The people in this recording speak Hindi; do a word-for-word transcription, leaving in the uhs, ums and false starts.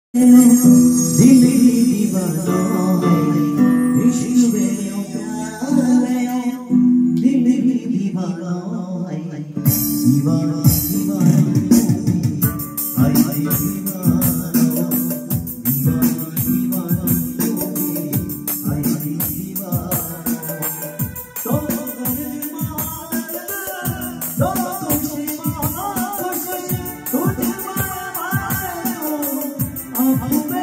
दिल दीवाना है इश्क में प्यार है दिल दीवाना है दीवाना दीवाना हाय हाय दीवाना दीवाना दीवाना हाय हाय दीवाना तो दिल मार तो तुझे मार तुझे तुझे मार मार